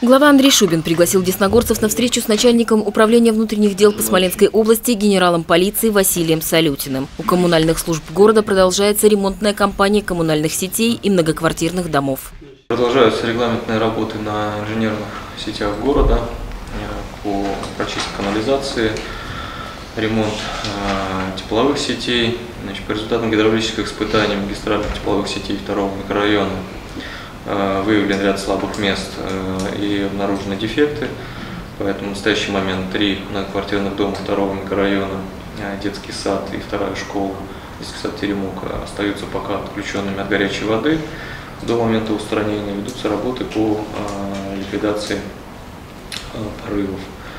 Глава Андрей Шубин пригласил десногорцев на встречу с начальником управления внутренних дел по Смоленской области генералом полиции Василием Салютиным. У коммунальных служб города продолжается ремонтная кампания коммунальных сетей и многоквартирных домов. Продолжаются регламентные работы на инженерных сетях города по прочистке канализации, ремонт тепловых сетей. По результатам гидравлических испытаний магистральных тепловых сетей 2-го микрорайона выявлен ряд слабых мест и обнаружены дефекты. Поэтому в настоящий момент 3 многоквартирных дома 2-го микрорайона, детский сад и 2-я школа, детский сад Теремок, остаются пока отключенными от горячей воды. До момента устранения ведутся работы по ликвидации порывов.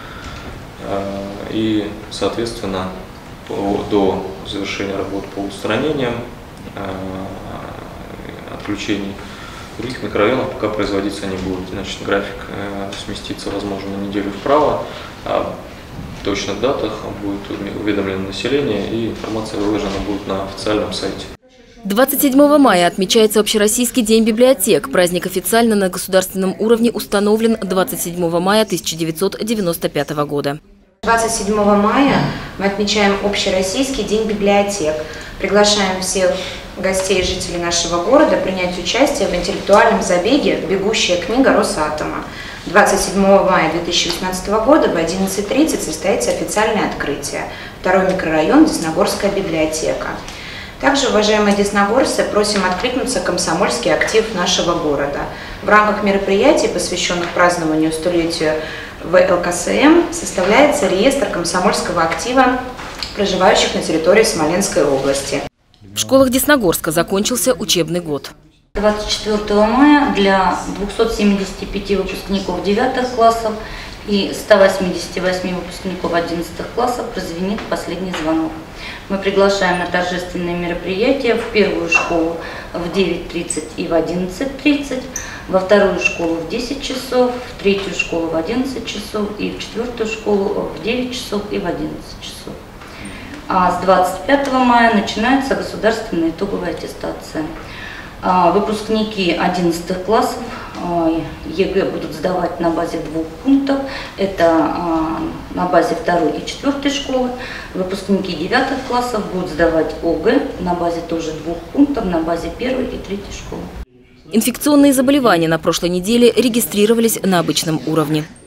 И, соответственно, до завершения работ по устранениям отключений в других микрорайонах пока производиться не будет. Значит, график сместится, возможно, на неделю вправо. О точных датах будет уведомлено население, и информация выложена будет на официальном сайте. 27 мая отмечается Общероссийский день библиотек. Праздник официально на государственном уровне установлен 27 мая 1995 года. 27 мая мы отмечаем Общероссийский день библиотек. Приглашаем всех гостей и жителей нашего города принять участие в интеллектуальном забеге «Бегущая книга Росатома». 27 мая 2018 года в 11:30 состоится официальное открытие. 2-й микрорайон, Десногорская библиотека. Также, уважаемые десногорцы, просим откликнуться комсомольский актив нашего города. В рамках мероприятий, посвященных празднованию столетию ВЛКСМ, составляется реестр комсомольского актива, проживающих на территории Смоленской области. В школах Десногорска закончился учебный год. 24 мая для 275 выпускников 9 классов и 188 выпускников 11 классов прозвенит последний звонок. Мы приглашаем на торжественные мероприятия в 1-ю школу в 9:30 и в 11:30, во 2-ю школу в 10 часов, в 3-ю школу в 11 часов и в 4-ю школу в 9 часов и в 11 часов. А с 25 мая начинается государственная итоговая аттестация. Выпускники 11 классов ЕГЭ будут сдавать на базе 2 пунктов. Это на базе 2-й и 4-й школы. Выпускники 9 классов будут сдавать ОГЭ на базе тоже 2 пунктов, на базе 1-й и 3-й школы. Инфекционные заболевания на прошлой неделе регистрировались на обычном уровне.